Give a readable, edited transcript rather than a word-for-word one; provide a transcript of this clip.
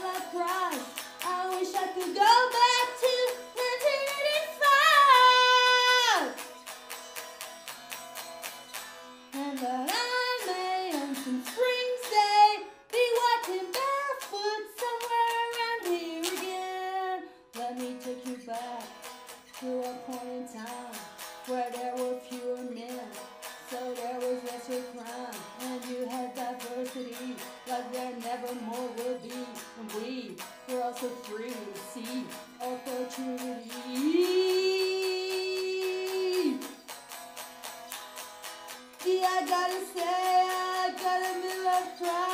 like Crise. I wish I could go back to 1985. And that I may on some spring's day be walking barefoot somewhere around here again. Let me take you back to a point in time where there were fewer men, so there was lesser crime, and you had diversity like there never more will be, and we were also free to see opportunity. Yeah, I gotta say, I got a midlife crisis.